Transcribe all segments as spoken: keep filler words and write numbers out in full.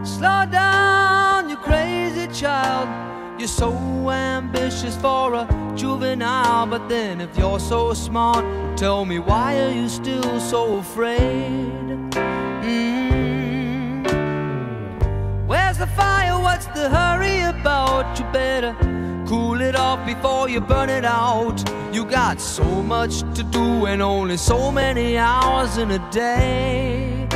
Slow down, you crazy child. You're so ambitious for a juvenile. But then if you're so smart, tell me, why are you still so afraid? Mm. Where's the fire? What's the hurry about? You better cool it off before you burn it out. You got so much to do and only so many hours in a day.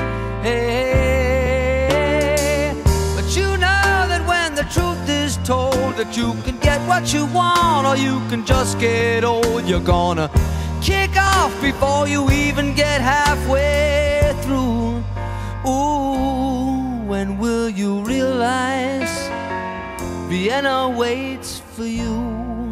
Hey, but you know that when the truth is told, that you can get what you want or you can just get old. You're gonna kick off before you even get halfway through. Ooh, when will you realize Vienna waits for you?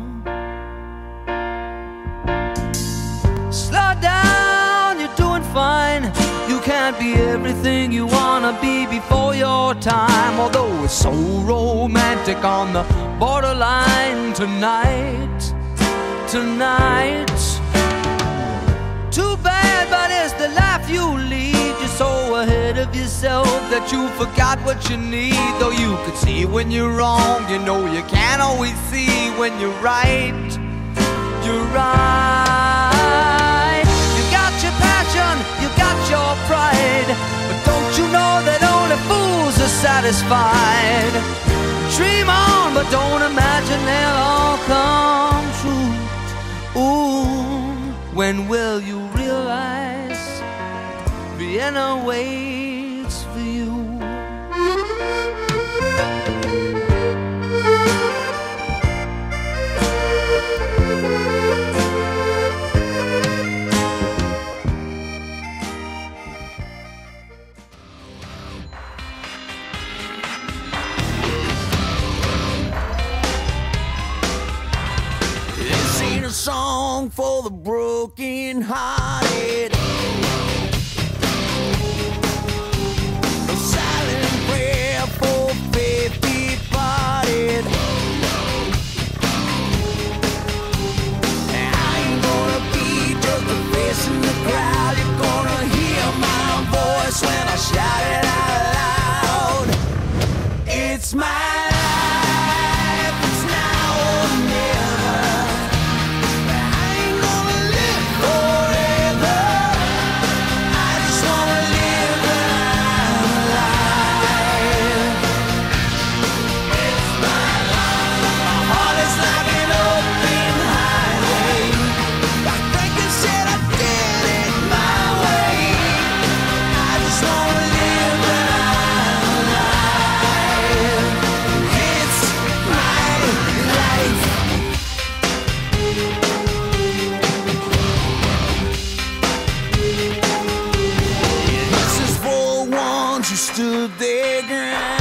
Slow down, you're doing fine. You can't be everything you wanna be before your time. Although it's so romantic on the borderline tonight, tonight. Too bad, but it's the life you lead. You're so ahead of yourself that you forgot what you need. Though you could see when you're wrong, you know you can't always see when you're right. You're right. You got your passion, you got your pride, but don't you know that only fools are satisfied? Dream on, but don't imagine they'll all come true. Ooh, when will you realize Vienna waits for you? This ain't a song for the broken hearted. A silent prayer for faith departed. I ain't gonna be just a face in the crowd. You're gonna hear my voice when I shout it out loud. It's my life, it's now or never. I ain't gonna live forever. I just wanna live when I'm alive. It's my life. My heart is like an open highway. Like Franklin said, I did it my way. I just wanna live when I'm alive. It's my life. This is for the ones who stood their ground.